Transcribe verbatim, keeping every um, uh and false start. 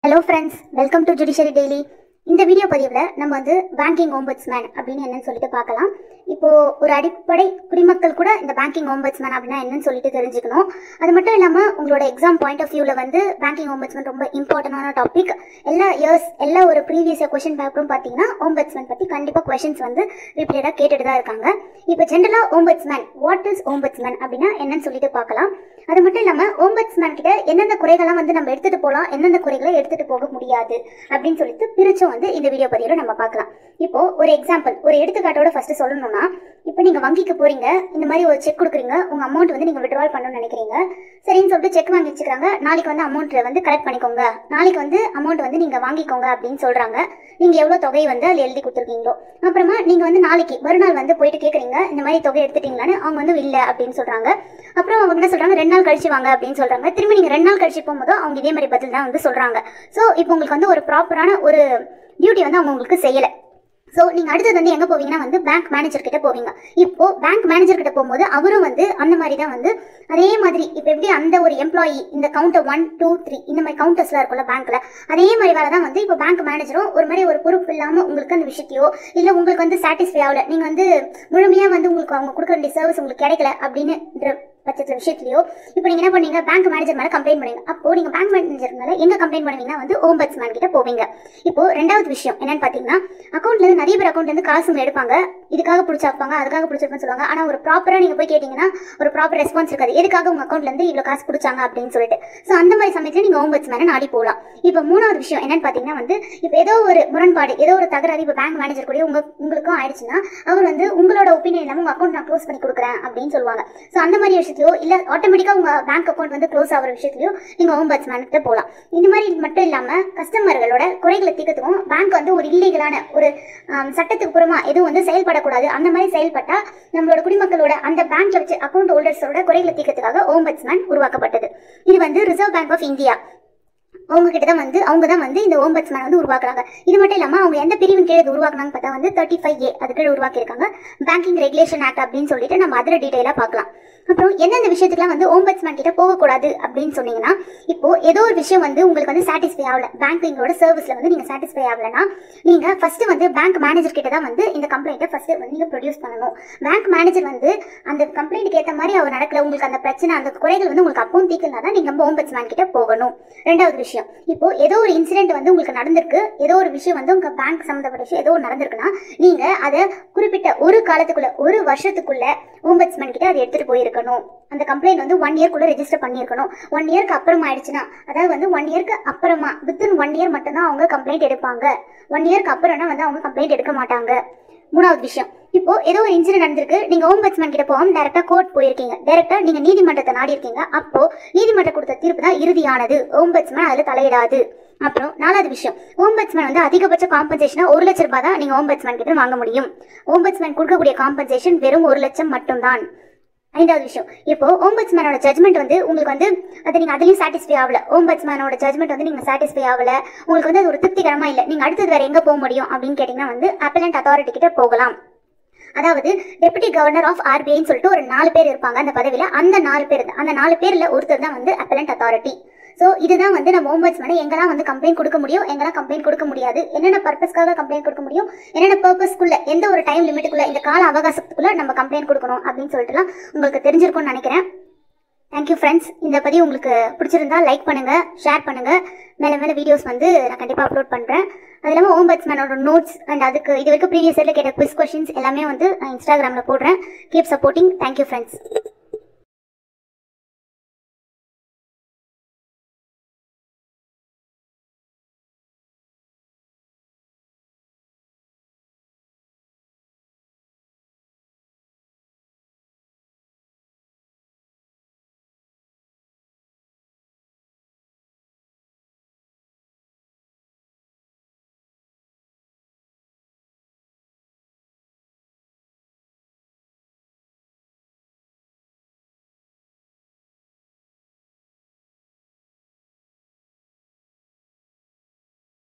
Hello friends, welcome to Judiciary Daily. இந்த video பதிவில் நம்ம வந்து பேங்கிங் ஓம்பட்ஸ்மேன் அப்படின்னு என்னன்னு சொல்லிட்டு பார்க்கலாம். இப்போ ஒரு அடிப்படை குடிமக்கள் கூட இந்த பேங்கிங் ஓம்பட்ஸ்மேன் அப்படின்னா என்னன்னு சொல்லிட்டு தெரிஞ்சுக்கணும். அது மட்டும் இல்லாமல் உங்களோட எக்ஸாம் பாயிண்ட் ஆஃப் வியூவில் வந்து பேங்கிங் ஓம்பட்ஸ்மேன் ரொம்ப இம்பார்ட்டண்டான டாபிக். எல்லா இயர்ஸ் எல்லா ஒரு ப்ரீவியஸ் கொஸ்டின் பேப்பரும் பார்த்தீங்கன்னா ஓம்பட்ஸ்மேன் பற்றி கண்டிப்பாக கொஸ்டின்ஸ் வந்து ரிப்பீட்டடாக கேட்டுட்டு தான் இருக்காங்க. இப்போ ஜென்ரலாக ஓம்பட்ஸ்மேன் வாட் இஸ் ஓம்பட்ஸ்மேன் அப்படின்னா என்னன்னு சொல்லிட்டு பார்க்கலாம். அது மட்டும் இல்லாமல் ஓம்பட்ஸ்மேன் கிட்ட எந்தெந்த குறைகள்லாம் வந்து நம்ம எடுத்துகிட்டு போகலாம், எந்தெந்த குறைகளை எடுத்துகிட்டு போக முடியாது அப்படின்னு சொல்லிட்டு பிரிச்சும் வந்து இந்த வீடியோ பதிவில் நம்ம பார்க்கலாம். இப்போ ஒரு எக்ஸாம்பிள் ஒரு எடுத்துக்காட்டோட ஃபர்ஸ்ட் சொல்லணும்னா, இப்போ நீங்கள் வங்கிக்கு போறீங்க, இந்த மாதிரி ஒரு செக் கொடுக்குறீங்க, உங்கள் அமௌண்ட் வந்து நீங்கள் விட்ரால் பண்ணணும்னு நினைக்கிறீங்க. சரின்னு சொல்லிட்டு செக் வாங்கி வச்சுக்கிறாங்க. நாளைக்கு வந்து அமௌண்ட்டை வந்து கரெக்ட் பண்ணிக்கோங்க, நாளைக்கு வந்து அமௌண்ட் வந்து நீங்கள் வாங்கிக்கோங்க அப்படின்னு சொல்கிறாங்க. நீங்கள் எவ்வளோ தொகை வந்து அதில் எழுதி கொடுத்துருக்கீங்களோ, அப்புறமா நீங்கள் வந்து நாளைக்கு மறுநாள் வந்து போயிட்டு கேட்குறீங்க, இந்த மாதிரி தொகை எடுத்துட்டீங்களான்னு. அவங்க வந்து இல்லை அப்படின்னு சொல்கிறாங்க. அப்புறம் அவங்க என்ன சொல்கிறாங்க, ரெண்டு நாள் கழிச்சு வாங்க அப்படின்னு சொல்கிறாங்க. திரும்பி நீங்கள் ரெண்டு நாள் கழிச்சு போகும்போது அவங்க இதே மாதிரி பதில் தான் வந்து சொல்கிறாங்க. ஸோ இப்போ உங்களுக்கு வந்து ஒரு ப்ராப்பரான ஒரு டியூட்டி வந்து அவங்க உங்களுக்கு செய்யலை. ஸோ நீங்கள் அடுத்தது வந்து எங்கே போவீங்கன்னா வந்து பேங்க் மேனேஜர் கிட்ட போவீங்க. இப்போ பேங்க் மேனேஜர் கிட்ட போகும்போது அவரும் வந்து அந்த மாதிரி தான் வந்து அதே மாதிரி இப்போ எப்படி அந்த ஒரு எம்ப்ளாயி இந்த கவுண்டர் ஒன் டூ த்ரீ இந்த மாதிரி கவுண்டர்ஸ்லாம் இருக்கும்ல பேங்க்ல, அதே மாதிரி வேலை தான் வந்து இப்போ பேங்க் மேனேஜரும் ஒரு மாதிரி ஒரு பொறுப்பு இல்லாமல் உங்களுக்கு அந்த விஷயத்தையோ இல்லை உங்களுக்கு வந்து சாட்டிஸ்ஃபை ஆகல, நீங்கள் வந்து முழுமையாக வந்து உங்களுக்கு அவங்க கொடுக்க வேண்டிய சர்வீஸ் உங்களுக்கு கிடைக்கல அப்படின்ற பட்சத்தில் விஷயத்துலையோ இப்போ நீங்கள் என்ன பண்ணீங்க, பேங்க் மேனேஜர் மேலே கம்ப்ளைண்ட் பண்ணுவீங்க. அப்போ நீங்கள் பேங்க் மேனேஜர் மேலே எங்கே கம்ப்ளைண்ட் பண்ணுவீங்கன்னா வந்து ஓம்பட்ஸ்மேன் கிட்ட போவீங்க. இப்போ ரெண்டாவது விஷயம் என்னன்னு பார்த்தீங்கன்னா, அக்கௌண்ட்லேருந்து நிறைய பேர் அக்கௌண்ட்லேருந்து காசுங்க எடுப்பாங்க, இதுக்காக பிடிச்சாப்பாங்க அதுக்காக பிடிச்சிருப்பேன்னு சொல்லுவாங்க. ஆனால் ஒரு ப்ராப்பராக நீங்கள் போய் கேட்டிங்கன்னா ஒரு ப்ராப்பர் ரெஸ்பான்ஸ் இருக்காது, எதுக்காக உங்கள் அக்கௌண்ட்லேருந்து இவ்வளோ காசு பிடிச்சாங்க அப்படின்னு சொல்லிட்டு. ஸோ அந்த மாதிரி சமயத்தில் நீங்கள் ஓம்பட்ஸ்மேனை நாடி போகலாம். இப்போ மூணாவது விஷயம் என்னன்னு பார்த்தீங்கன்னா வந்து, இப்போ ஏதோ ஒரு முரண்பாடு ஏதோ ஒரு தகராறு இப்போ பேங்க் மேனேஜர் கூட உங்க உங்களுக்கும் ஆயிடுச்சுன்னா அவர் வந்து உங்களோட ஒப்பீனியன் இல்லாமல் உங்கள் அக்கௌண்ட் நான் க்ளோஸ் பண்ணி கொடுக்குறேன் அப்படின்னு சொல்லுவாங்க. ஸோ அந்த மாதிரி விஷயத்தையோ இல்லை ஆட்டோமேட்டிக்காக உங்கள் பேங்க் அக்கௌண்ட் வந்து க்ளோஸ் ஆகிற விஷயத்துலையோ நீங்கள் ஓம்பட்ஸ்மேன் கிட்ட போகலாம். இந்த மாதிரி மட்டும் இல்லாமல் கஸ்டமர்களோட குறைகளை தீர்க்கத்துக்கும் பேங்க் வந்து ஒரு இல்லீகலான ஒரு சட்டத்துக்கு புறமா எதுவும் வந்து செயல்படக்கூடாது. அந்த மாதிரி செயல்பட்டால் நம்மளோட குடிமக்களோட அந்த பேங்க்ல வச்சு அக்கௌண்ட் ஹோல்டர்ஸோட குறைகளை தீர்க்கத்துக்காக ஓம்பட்ஸ்மேன் உருவாக்கப்பட்டது. இது வந்து ரிசர்வ் பேங்க் ஆஃப் இந்தியா அவங்க கிட்ட தான் வந்து அவங்க தான் வந்து இந்த ஓம்பட்ஸ்மேன் வந்து உருவாக்குறாங்க. இது மட்டும் இல்லாமல் அவங்க எந்த பிரிவின் கீழே உருவாக்குனாங்க பார்த்தா வந்து தேர்ட்டி ஃபைவ் ஏ அதுக்கு உருவாக்கியிருக்காங்க, பேங்கிங் ரெகுலேஷன் ஆக்ட் அப்படின்னு சொல்லிட்டு நம்ம அதில் டீட்டெயிலாக பார்க்கலாம். அப்புறம் எந்தெந்த விஷயத்துக்குலாம் வந்து ஓம்பட்ஸ்மேன் கிட்ட போகக்கூடாது அப்படின்னு சொன்னீங்கன்னா, இப்போ ஏதோ ஒரு விஷயம் வந்து உங்களுக்கு வந்து சாட்டிஸ்ஃபை ஆகல, பேங்கிங்கோட சர்வீஸ்ல வந்து நீங்கள் சாட்டிஸ்ஃபை ஆகலைன்னா நீங்கள் ஃபர்ஸ்ட் வந்து பேங்க் மேனேஜர் கிட்ட தான் வந்து இந்த கம்ப்ளைண்ட்டை ஃபர்ஸ்ட் வந்து நீங்கள் ப்ரொடியூஸ் பண்ணணும். பேங்க் மேனேஜர் வந்து அந்த கம்ப்ளைண்ட்டுக்கு ஏற்ற மாதிரி அவர் நடக்கல, உங்களுக்கு அந்த பிரச்சனை அந்த குறைகள் வந்து உங்களுக்கு அப்பவும் தீர்க்கலனா தான் நீங்கள் ஓம்பட்ஸ்மேன் கிட்ட போகணும். ரெண்டாவது விஷயம், இப்போ ஏதோ ஒரு இன்சிடென்ட் வந்து உங்களுக்கு நடந்திருக்கு, ஏதோ ஒரு விஷயம் வந்து உங்க பேங்க் சம்பந்தப்பட்ட விஷயம் ஏதோ நடந்திருக்குன்னா நீங்க அதை குறிப்பிட்ட ஒரு காலத்துக்குள்ள ஒரு வருஷத்துக்குள்ள ஓம்பட்ஸ்மேன் கிட்ட அதை எடுத்துட்டு போயிருக்கணும். அந்த கம்ப்ளைண்ட் வந்து ஒன் இயர்க்குள்ள ரெஜிஸ்டர் பண்ணியிருக்கணும். ஒன் இயர்க்கு அப்புறமா ஆயிடுச்சுன்னா, அதாவது வந்து ஒன் இயர்க்கு அப்புறமா வித்தின் ஒன் இயர் மட்டும்தான் அவங்க கம்ப்ளைண்ட் எடுப்பாங்க. ஒன் இயர்க்கு அப்புறம்னா வந்து அவங்க கம்ப்ளைண்ட் எடுக்க மாட்டாங்க. மூணாவது விஷயம், இப்போ ஏதோ ஒரு இன்சிடென்ட் நடந்திருக்கு, நீங்க ஓம்பட்ஸ்மேன் கிட்ட போகாம டைரக்டா கோர்ட் போயிருக்கீங்க, டைரக்டா நீங்க நீதிமன்றத்தை நாடி இருக்கீங்க. அப்போ நீதிமன்றம் கொடுத்த தீர்ப்பு தான் இறுதியானது, ஓம்பட்ஸ்மேன் அதுல தலையிடாது. அப்புறம் நாலாவது விஷயம், ஓம்பட்ஸ்மேன் வந்து அதிகபட்ச காம்பன்சேஷனா ஒரு லட்சம் ரூபாய் தான் நீங்க ஓம்பட்ஸ்மேன் கிட்ட வாங்க முடியும். ஓம்பட்ஸ்மேன் கொடுக்கக்கூடிய காம்பன்சேஷன் வெறும் ஒரு லட்சம் மட்டும்தான். ஐந்தாவது விஷயம், இப்போ ஓம்பட்ஸ்மேனோட ஜட்மெண்ட் வந்து உங்களுக்கு வந்து அதை நீங்கள் அதுலேயும் சாட்டிஸ்ஃபை ஆகல, ஓம்பட்ஸ்மேனோட ஜட்மெண்ட் வந்து நீங்கள் சாட்டிஸ்ஃபை ஆகல, உங்களுக்கு வந்து அது ஒரு திருப்திகரமாக இல்லை, நீங்கள் அடுத்தது வேறு எங்கே போக முடியும் அப்படின்னு கேட்டிங்கன்னா வந்து அப்பலண்ட் அத்தாரிட்டி கிட்ட போகலாம். அதாவது டெப்யூட்டி கவர்னர் ஆஃப் ஆர்பிஐன்னு சொல்லிட்டு ஒரு நாலு பேர் இருப்பாங்க அந்த பதவியில். அந்த நாலு பேர் அந்த நாலு பேரில் ஒருத்தர் தான் வந்து அப்பலண்ட் அத்தாரிட்டி. ஸோ இதுதான் வந்து நம்ம ஓம்பட்ஸ்மேனை எங்கெல்லாம் வந்து கம்ப்ளைண்ட் கொடுக்க முடியும், எங்கெல்லாம் கம்ப்ளைண்ட் கொடுக்க முடியாது, என்னென்ன பர்பஸ்க்காக கம்ப்ளைண்ட் கொடுக்க முடியும், என்னென்ன பர்பஸ்க்குள்ள எந்த ஒரு டைம் லிமிட்டுக்குள்ள இந்த கால அவகாசத்துக்குள்ள நம்ம கம்ப்ளைண்ட் கொடுக்கணும் அப்படின்னு சொல்லிட்டுலாம் உங்களுக்கு தெரிஞ்சிருக்கும்னு நினைக்கிறேன். Thank you friends. இந்த பதிவு உங்களுக்கு பிடிச்சிருந்தா லைக் பண்ணுங்கள், ஷேர் பண்ணுங்கள். மேலே மேலே வீடியோஸ் வந்து நான் கண்டிப்பாக அப்லோட் பண்ணுறேன். அது இல்லாமல் ஓம்பட்ஸ்மேனோட நோட்ஸ் அண்ட் அதுக்கு இது வரைக்கும் ப்ரீவியஸ் இயரில் கேட்ட குவிஸ் கொஸ்டின்ஸ் எல்லாமே வந்து நான் இன்ஸ்டாகிராமில் போடுறேன். Keep supporting. Thank you friends.